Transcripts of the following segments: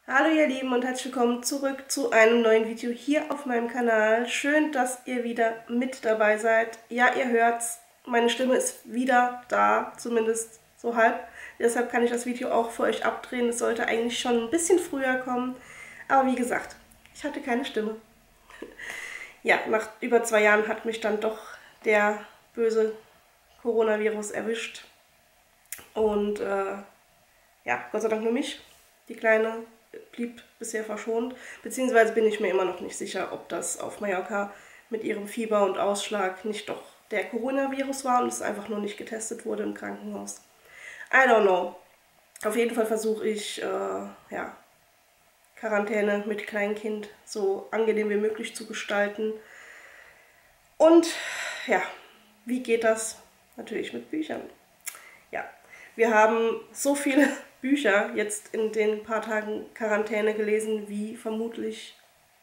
Hallo ihr Lieben und herzlich willkommen zurück zu einem neuen Video hier auf meinem Kanal. Schön, dass ihr wieder mit dabei seid. Ja, ihr hört's, meine Stimme ist wieder da, zumindest so halb. Deshalb kann ich das Video auch für euch abdrehen. Es sollte eigentlich schon ein bisschen früher kommen. Aber wie gesagt, ich hatte keine Stimme. Ja, nach über 2 Jahren hat mich dann doch der böse Coronavirus erwischt. Und ja, Gott sei Dank nur mich. Die Kleine blieb bisher verschont. Beziehungsweise bin ich mir immer noch nicht sicher, ob das auf Mallorca mit ihrem Fieber und Ausschlag nicht doch der Coronavirus war und es einfach nur nicht getestet wurde im Krankenhaus. I don't know. Auf jeden Fall versuche ich, ja, Quarantäne mit Kleinkind so angenehm wie möglich zu gestalten. Und ja, wie geht das? Natürlich mit Büchern. Ja, wir haben so viele Bücher jetzt in den paar Tagen Quarantäne gelesen, wie vermutlich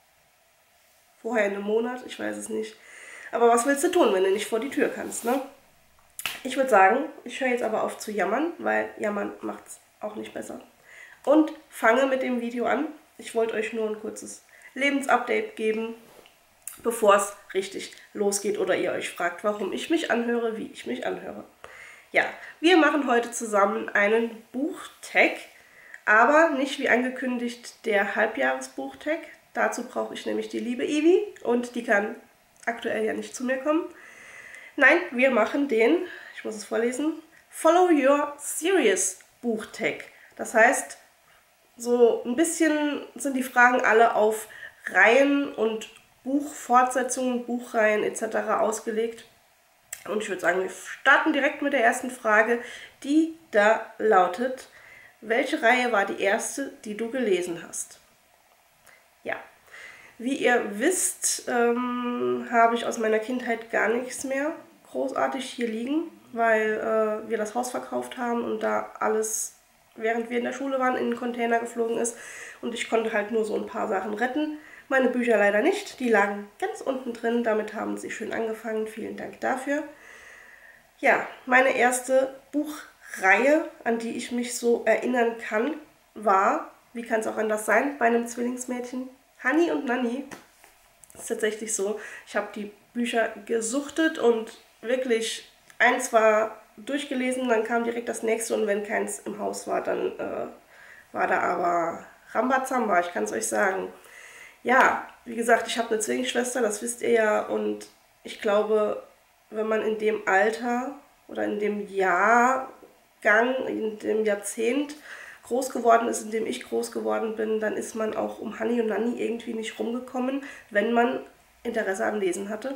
vorher in einem Monat, ich weiß es nicht. Aber was willst du tun, wenn du nicht vor die Tür kannst, ne? Ich würde sagen, ich höre jetzt aber auf zu jammern, weil jammern macht es auch nicht besser. Und fange mit dem Video an. Ich wollte euch nur ein kurzes Lebensupdate geben, bevor es richtig losgeht oder ihr euch fragt, warum ich mich anhöre, wie ich mich anhöre. Ja, wir machen heute zusammen einen Buchtag, aber nicht wie angekündigt der Halbjahresbuchtag. Dazu brauche ich nämlich die liebe Ivi und die kann aktuell ja nicht zu mir kommen. Nein, wir machen den, ich muss es vorlesen, Follow Your Series Buchtag. Das heißt, so ein bisschen sind die Fragen alle auf Reihen und Buchfortsetzungen, Buchreihen etc. ausgelegt. Und ich würde sagen, wir starten direkt mit der ersten Frage, die da lautet: Welche Reihe war die erste, die du gelesen hast? Ja, wie ihr wisst, habe ich aus meiner Kindheit gar nichts mehr großartig hier liegen, weil wir das Haus verkauft haben und da alles, während wir in der Schule waren, in den Container geflogen ist. Und ich konnte halt nur so ein paar Sachen retten. Meine Bücher leider nicht, die lagen ganz unten drin, damit haben sie schön angefangen, vielen Dank dafür. Ja, meine erste Buchreihe, an die ich mich so erinnern kann, war, wie kann es auch anders sein, bei einem Zwillingsmädchen, Hani und Nanni. Das ist tatsächlich so, ich habe die Bücher gesuchtet und wirklich eins war durchgelesen, dann kam direkt das nächste und wenn keins im Haus war, dann war da aber Rambazamba, ich kann es euch sagen. Ja, wie gesagt, ich habe eine Zwillingsschwester, das wisst ihr ja, und ich glaube, wenn man in dem Alter oder in dem Jahrgang, in dem Jahrzehnt groß geworden ist, in dem ich groß geworden bin, dann ist man auch um Hani und Nanni irgendwie nicht rumgekommen, wenn man Interesse am Lesen hatte.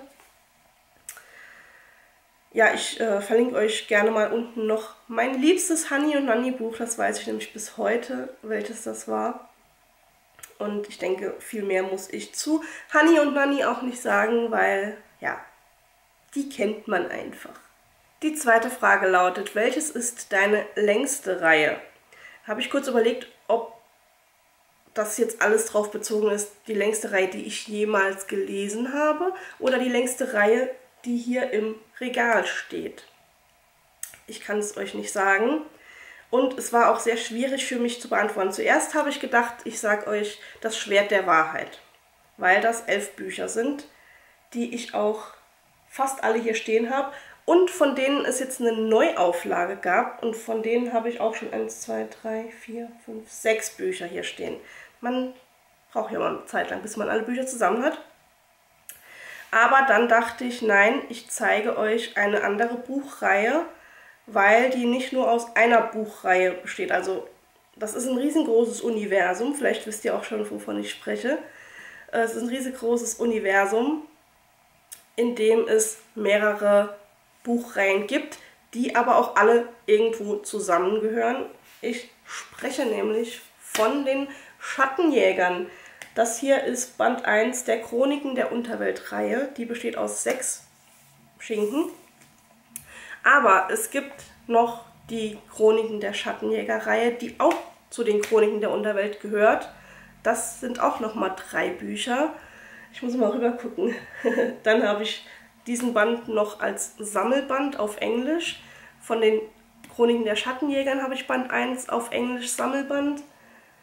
Ja, ich verlinke euch gerne mal unten noch mein liebstes Hani und Nanni Buch, das weiß ich nämlich bis heute, welches das war. Und ich denke, viel mehr muss ich zu Hani und Nanni auch nicht sagen, weil, ja, die kennt man einfach. Die zweite Frage lautet: Welches ist deine längste Reihe? Habe ich kurz überlegt, ob das jetzt alles drauf bezogen ist, die längste Reihe, die ich jemals gelesen habe, oder die längste Reihe, die hier im Regal steht. Ich kann es euch nicht sagen. Und es war auch sehr schwierig für mich zu beantworten. Zuerst habe ich gedacht, ich sage euch das Schwert der Wahrheit, weil das 11 Bücher sind, die ich auch fast alle hier stehen habe und von denen es jetzt eine Neuauflage gab und von denen habe ich auch schon 1, 2, 3, 4, 5, 6 Bücher hier stehen. Man braucht ja mal eine Zeit lang, bis man alle Bücher zusammen hat. Aber dann dachte ich, nein, ich zeige euch eine andere Buchreihe, weil die nicht nur aus einer Buchreihe besteht. Also das ist ein riesengroßes Universum, vielleicht wisst ihr auch schon, wovon ich spreche. Es ist ein riesengroßes Universum, in dem es mehrere Buchreihen gibt, die aber auch alle irgendwo zusammengehören. Ich spreche nämlich von den Schattenjägern. Das hier ist Band 1 der Chroniken der Unterwelt-Reihe. Die besteht aus 6 Schinken. Aber es gibt noch die Chroniken der Schattenjäger-Reihe, die auch zu den Chroniken der Unterwelt gehört. Das sind auch nochmal 3 Bücher. Ich muss mal rüber gucken. Dann habe ich diesen Band noch als Sammelband auf Englisch. Von den Chroniken der Schattenjägern habe ich Band 1 auf Englisch Sammelband.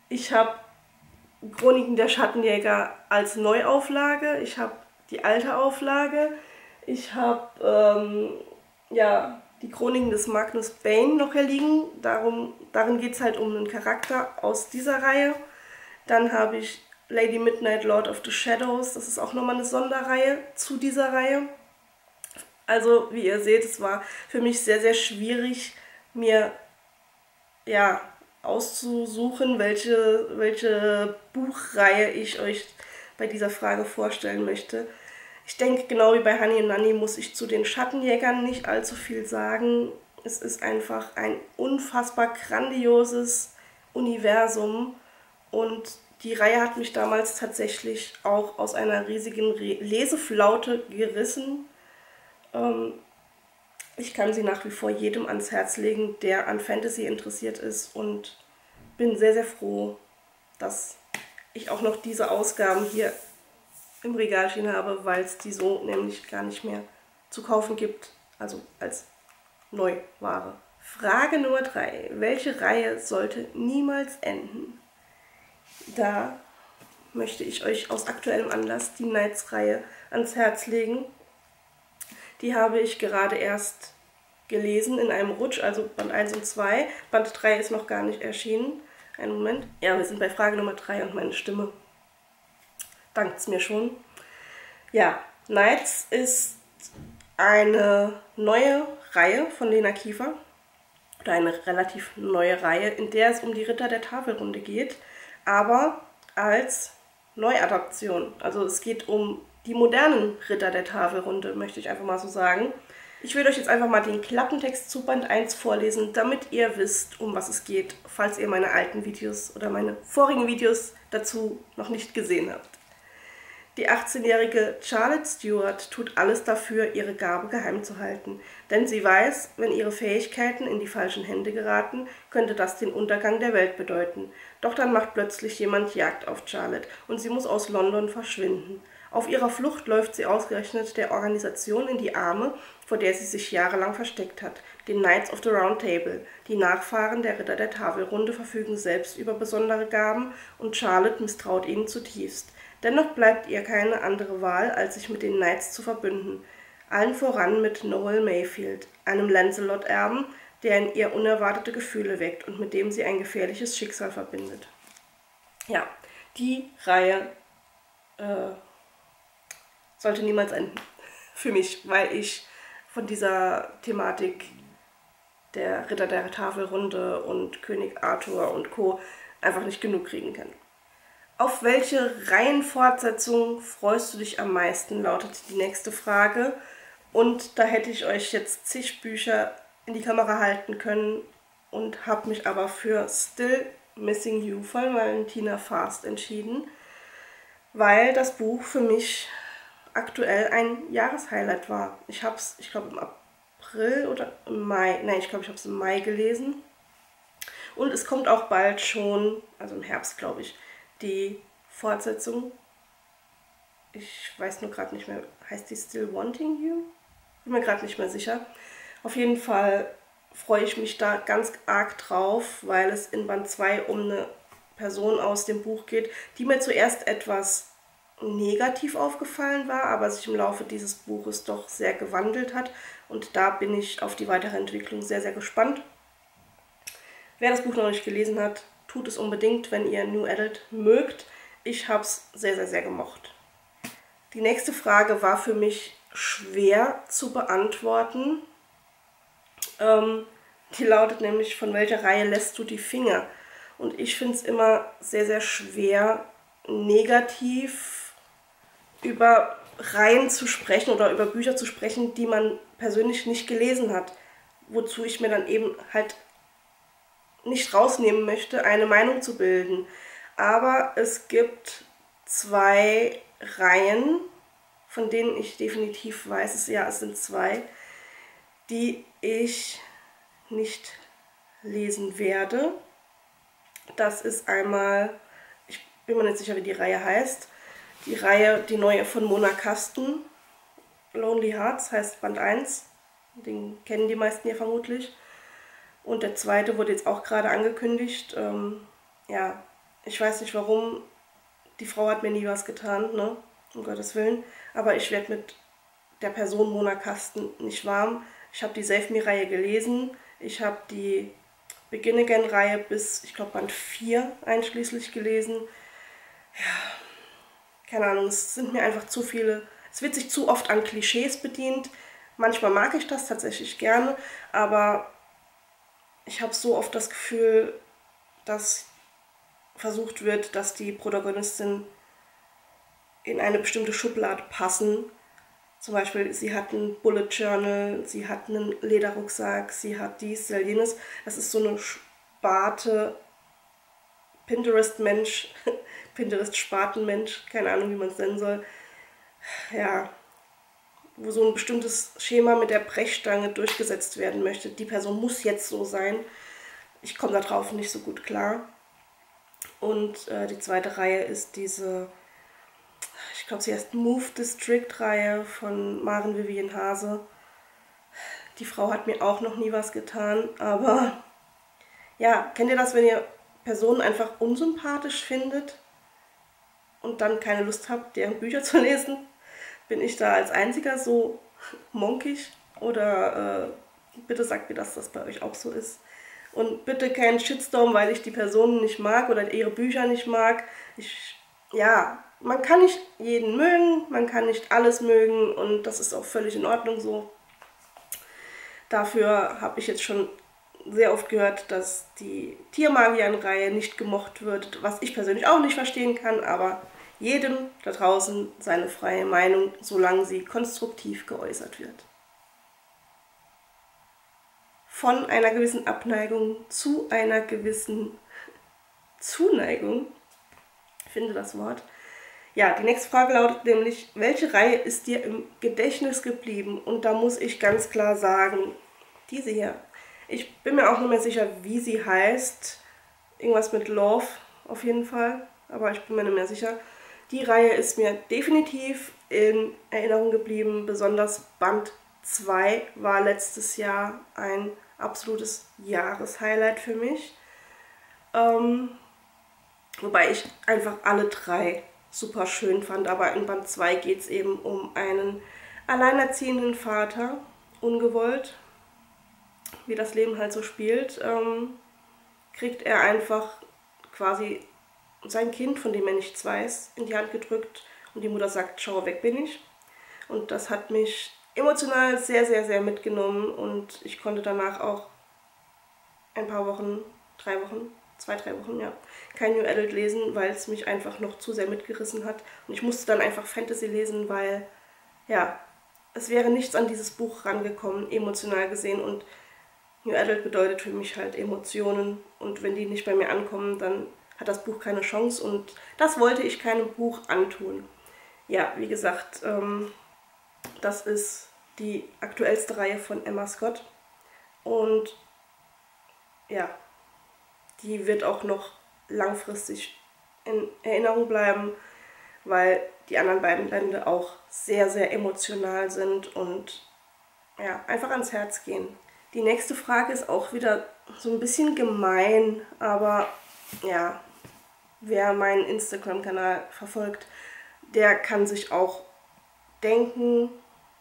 Ich habe Chroniken der Schattenjäger als Neuauflage, ich habe die alte Auflage, ich habe ja, die Chroniken des Magnus Bane noch hier liegen. Darin geht es halt um einen Charakter aus dieser Reihe. Dann habe ich Lady Midnight, Lord of the Shadows. Das ist auch nochmal eine Sonderreihe zu dieser Reihe. Also, wie ihr seht, es war für mich sehr, sehr schwierig, mir ja, auszusuchen, welche Buchreihe ich euch bei dieser Frage vorstellen möchte. Ich denke, genau wie bei Honey und Nanny muss ich zu den Schattenjägern nicht allzu viel sagen. Es ist einfach ein unfassbar grandioses Universum und die Reihe hat mich damals tatsächlich auch aus einer riesigen Leseflaute gerissen. Ich kann sie nach wie vor jedem ans Herz legen, der an Fantasy interessiert ist, und bin sehr, sehr froh, dass ich auch noch diese Ausgaben hier im Regal stehen habe, weil es die so nämlich gar nicht mehr zu kaufen gibt, also als Neuware. Frage Nummer 3. Welche Reihe sollte niemals enden? Da möchte ich euch aus aktuellem Anlass die Knights-Reihe ans Herz legen. Die habe ich gerade erst gelesen in einem Rutsch, also Band 1 und 2. Band 3 ist noch gar nicht erschienen. Einen Moment. Ja, wir sind bei Frage Nummer 3 und meine Stimme dankt es mir schon. Ja, Knights ist eine neue Reihe von Lena Kiefer. Oder eine relativ neue Reihe, in der es um die Ritter der Tafelrunde geht, aber als Neuadaption. Also es geht um die modernen Ritter der Tafelrunde, möchte ich einfach mal so sagen. Ich würde euch jetzt einfach mal den Klappentext zu Band 1 vorlesen, damit ihr wisst, um was es geht, falls ihr meine alten Videos oder meine vorigen Videos dazu noch nicht gesehen habt. Die 18-jährige Charlotte Stewart tut alles dafür, ihre Gabe geheim zu halten, denn sie weiß, wenn ihre Fähigkeiten in die falschen Hände geraten, könnte das den Untergang der Welt bedeuten. Doch dann macht plötzlich jemand Jagd auf Charlotte und sie muss aus London verschwinden. Auf ihrer Flucht läuft sie ausgerechnet der Organisation in die Arme, vor der sie sich jahrelang versteckt hat, den Knights of the Round Table. Die Nachfahren der Ritter der Tafelrunde verfügen selbst über besondere Gaben und Charlotte misstraut ihnen zutiefst. Dennoch bleibt ihr keine andere Wahl, als sich mit den Knights zu verbünden. Allen voran mit Noel Mayfield, einem Lancelot-Erben, der in ihr unerwartete Gefühle weckt und mit dem sie ein gefährliches Schicksal verbindet. Ja, die Reihe sollte niemals enden. Für mich, weil ich von dieser Thematik der Ritter der Tafelrunde und König Arthur und Co. einfach nicht genug kriegen kann. Auf welche Reihenfortsetzung freust du dich am meisten, lautet die nächste Frage. Und da hätte ich euch jetzt zig Bücher in die Kamera halten können und habe mich aber für Still Missing You von Valentina Fast entschieden, weil das Buch für mich aktuell ein Jahreshighlight war. Ich habe es, ich glaube, im April oder im Mai, nein, ich glaube, ich habe es im Mai gelesen. Und es kommt auch bald schon, also im Herbst, glaube ich, die Fortsetzung. Ich weiß nur gerade nicht mehr, heißt die Still Wanting You? Bin mir gerade nicht mehr sicher. Auf jeden Fall freue ich mich da ganz arg drauf, weil es in Band 2 um eine Person aus dem Buch geht, die mir zuerst etwas negativ aufgefallen war, aber sich im Laufe dieses Buches doch sehr gewandelt hat. Und da bin ich auf die weitere Entwicklung sehr, sehr gespannt. Wer das Buch noch nicht gelesen hat, tut es unbedingt, wenn ihr New Adult mögt. Ich habe es sehr, sehr, sehr gemocht. Die nächste Frage war für mich schwer zu beantworten. Die lautet nämlich, von welcher Reihe lässt du die Finger? Und ich finde es immer sehr, sehr schwer, negativ über Reihen zu sprechen oder über Bücher zu sprechen, die man persönlich nicht gelesen hat. Wozu ich mir dann eben halt nicht rausnehmen möchte, eine Meinung zu bilden. Aber es gibt zwei Reihen, von denen ich definitiv weiß, es sind zwei, die ich nicht lesen werde. Das ist einmal, ich bin mir nicht sicher, wie die Reihe heißt, die neue von Mona Kasten, Lonely Hearts heißt Band 1, den kennen die meisten ja vermutlich. Und der zweite wurde jetzt auch gerade angekündigt. Ja, Ich weiß nicht warum, die Frau hat mir nie was getan, ne? Um Gottes Willen. Aber ich werde mit der Person Mona Kasten nicht warm. Ich habe die Save Me-Reihe gelesen. Ich habe die Begin Again-Reihe bis, ich glaube, Band 4 einschließlich gelesen. Keine Ahnung, es sind mir einfach zu viele. Es wird sich zu oft an Klischees bedient. Manchmal mag ich das tatsächlich gerne, aber ich habe so oft das Gefühl, dass versucht wird, dass die Protagonistin in eine bestimmte Schublade passen. Zum Beispiel, sie hat ein Bullet Journal, sie hat einen Lederrucksack, sie hat dies, jenes. Das ist so eine Sparte Pinterest-Mensch, Pinterest-Spartenmensch, keine Ahnung, wie man es nennen soll. Ja, wo so ein bestimmtes Schema mit der Brechstange durchgesetzt werden möchte. Die Person muss jetzt so sein. Ich komme darauf nicht so gut klar. Und die zweite Reihe ist diese, ich glaube, sie heißt Move District-Reihe von Maren Vivian Hase. Die Frau hat mir auch noch nie was getan, aber ja, kennt ihr das, wenn ihr Personen einfach unsympathisch findet und dann keine Lust habt, deren Bücher zu lesen? Bin ich da als Einziger so monkig? Oder bitte sagt mir, dass das bei euch auch so ist. Und bitte keinen Shitstorm, weil ich die Personen nicht mag oder ihre Bücher nicht mag. Ja, man kann nicht jeden mögen, man kann nicht alles mögen und das ist auch völlig in Ordnung so. Dafür habe ich jetzt schon sehr oft gehört, dass die Tiermagierenreihe nicht gemocht wird, was ich persönlich auch nicht verstehen kann, aber jedem da draußen seine freie Meinung, solange sie konstruktiv geäußert wird. Von einer gewissen Abneigung zu einer gewissen Zuneigung, ich finde das Wort. Ja, die nächste Frage lautet nämlich, welche Reihe ist dir im Gedächtnis geblieben? Und da muss ich ganz klar sagen, diese hier. Ich bin mir auch nicht mehr sicher, wie sie heißt. Irgendwas mit Love auf jeden Fall, aber ich bin mir nicht mehr sicher. Die Reihe ist mir definitiv in Erinnerung geblieben. Besonders Band 2 war letztes Jahr ein absolutes Jahreshighlight für mich. Wobei ich einfach alle drei super schön fand. Aber in Band 2 geht es eben um einen alleinerziehenden Vater, ungewollt, wie das Leben halt so spielt, kriegt er einfach quasi sein Kind, von dem er nichts weiß, in die Hand gedrückt und die Mutter sagt, schau, weg bin ich. Und das hat mich emotional sehr, sehr, sehr mitgenommen und ich konnte danach auch ein paar Wochen, 3 Wochen, 2, 3 Wochen, ja, kein New Adult lesen, weil es mich einfach noch zu sehr mitgerissen hat. Und ich musste dann einfach Fantasy lesen, weil, ja, es wäre nichts an dieses Buch rangekommen, emotional gesehen. Und New Adult bedeutet für mich halt Emotionen. Und wenn die nicht bei mir ankommen, dann hat das Buch keine Chance. Und das wollte ich keinem Buch antun. Ja, wie gesagt, das ist die aktuellste Reihe von Emma Scott. Und ja, die wird auch noch langfristig in Erinnerung bleiben, weil die anderen beiden Bände auch sehr, sehr emotional sind und ja, einfach ans Herz gehen. Die nächste Frage ist auch wieder so ein bisschen gemein, aber ja, wer meinen Instagram-Kanal verfolgt, der kann sich auch denken,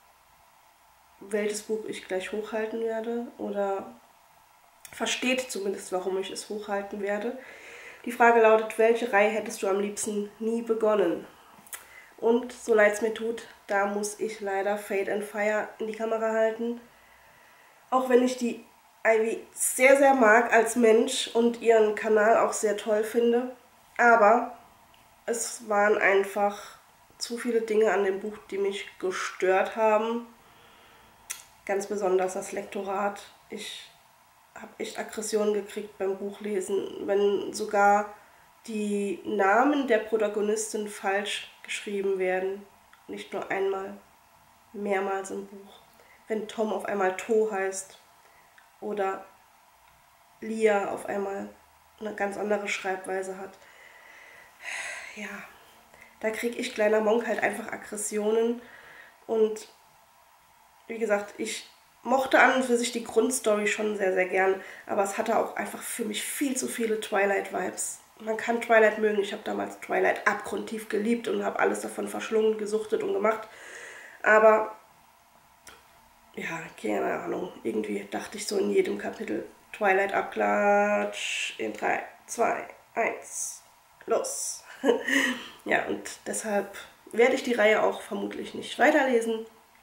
welches Buch ich gleich hochhalten werde oder versteht zumindest, warum ich es hochhalten werde. Die Frage lautet, welche Reihe hättest du am liebsten nie begonnen? Und so leid es mir tut, da muss ich leider Fate and Fire in die Kamera halten. Auch wenn ich die Ivy sehr, sehr mag als Mensch und ihren Kanal auch sehr toll finde. Aber es waren einfach zu viele Dinge an dem Buch, die mich gestört haben. Ganz besonders das Lektorat. Ich habe echt Aggressionen gekriegt beim Buchlesen, wenn sogar die Namen der Protagonistin falsch geschrieben werden. Nicht nur einmal, mehrmals im Buch. Wenn Tom auf einmal To heißt oder Lia auf einmal eine ganz andere Schreibweise hat. Ja, da kriege ich, kleiner Monk, halt einfach Aggressionen. Und wie gesagt, ich mochte an und für sich die Grundstory schon sehr, sehr gern, aber es hatte auch einfach für mich viel zu viele Twilight-Vibes. man kann Twilight mögen. Ich habe damals Twilight abgrundtief geliebt und habe alles davon verschlungen, gesuchtet und gemacht. Aber, ja, keine Ahnung, irgendwie dachte ich so in jedem Kapitel, Twilight Abklatsch in 3, 2, 1, los. Ja, und deshalb werde ich die Reihe auch vermutlich nicht weiterlesen.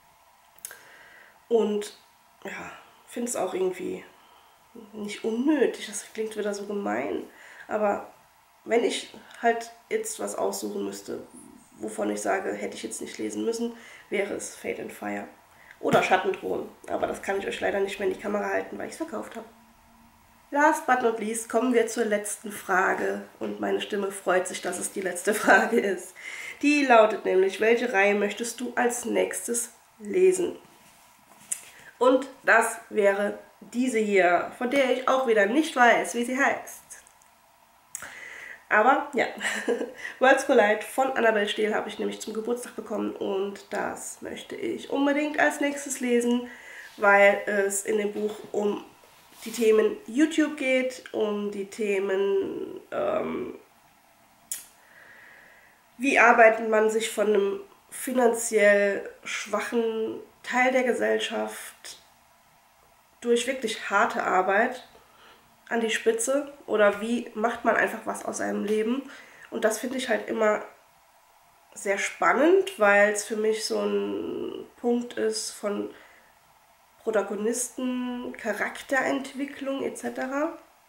Und ja, finde es auch irgendwie nicht unnötig, das klingt wieder so gemein. Aber wenn ich halt jetzt was aussuchen müsste, wovon ich sage, hätte ich jetzt nicht lesen müssen, wäre es Fate and Fire. Oder Schattenthron. Aber das kann ich euch leider nicht mehr in die Kamera halten, weil ich es verkauft habe. Last but not least kommen wir zur letzten Frage. Und meine Stimme freut sich, dass es die letzte Frage ist. Die lautet nämlich, welche Reihe möchtest du als nächstes lesen? Und das wäre diese hier, von der ich auch wieder nicht weiß, wie sie heißt. Aber ja, Worlds Collide von Annabel Steele habe ich nämlich zum Geburtstag bekommen und das möchte ich unbedingt als nächstes lesen, weil es in dem Buch um die Themen YouTube geht, um die Themen, wie arbeitet man sich von einem finanziell schwachen Teil der Gesellschaft durch wirklich harte Arbeit an die Spitze oder wie macht man einfach was aus seinem Leben. Und das finde ich halt immer sehr spannend, weil es für mich so ein Punkt ist von Protagonisten, Charakterentwicklung etc.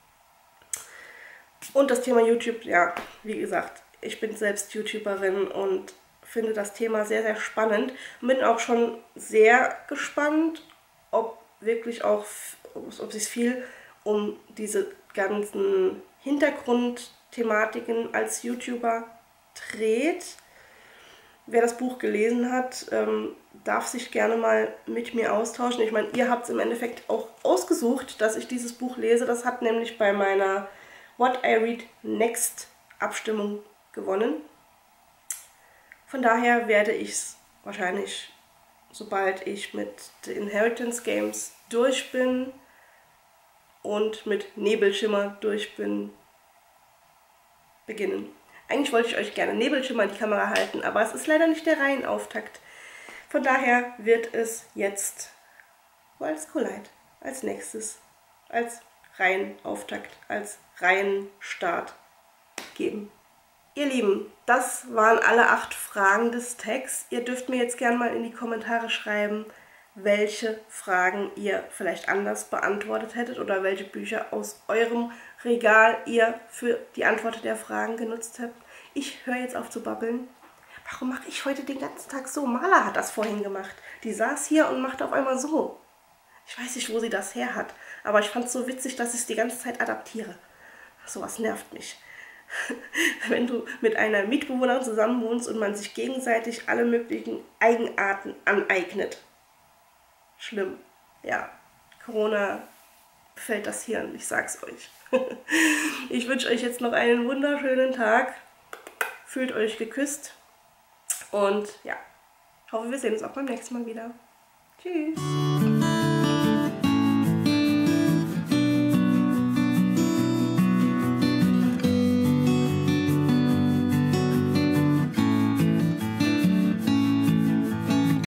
Und das Thema YouTube, ja, wie gesagt, ich bin selbst YouTuberin und finde das Thema sehr, sehr spannend. Bin auch schon sehr gespannt, ob wirklich auch, ob sich viel um diese ganzen Hintergrundthematiken als YouTuber dreht. Wer das Buch gelesen hat, darf sich gerne mal mit mir austauschen. Ich meine, ihr habt es im Endeffekt auch ausgesucht, dass ich dieses Buch lese. Das hat nämlich bei meiner What I Read Next Abstimmung gewonnen. Von daher werde ich es wahrscheinlich, sobald ich mit The Inheritance Games durch bin und mit Nebelschimmer durch bin, beginnen. Eigentlich wollte ich euch gerne Nebelschimmer in die Kamera halten, aber es ist leider nicht der Reihenauftakt. Von daher wird es jetzt Worlds Collide als nächstes, als Reihenauftakt, als Reihenstart geben. Ihr Lieben, das waren alle 8 Fragen des Tags. Ihr dürft mir jetzt gerne mal in die Kommentare schreiben, welche Fragen ihr vielleicht anders beantwortet hättet oder welche Bücher aus eurem Regal ihr für die Antwort der Fragen genutzt habt. Ich höre jetzt auf zu babbeln. Warum mache ich heute den ganzen Tag so? Marla hat das vorhin gemacht. Die saß hier und machte auf einmal so. Ich weiß nicht, wo sie das her hat, aber ich fand es so witzig, dass ich es die ganze Zeit adaptiere. Sowas nervt mich. Wenn du mit einer Mitbewohnerin zusammen wohnst und man sich gegenseitig alle möglichen Eigenarten aneignet. Schlimm. Ja, Corona befällt das Hirn, ich sag's euch. Ich wünsche euch jetzt noch einen wunderschönen Tag. Fühlt euch geküsst. Und ja, hoffe, wir sehen uns auch beim nächsten Mal wieder. Tschüss.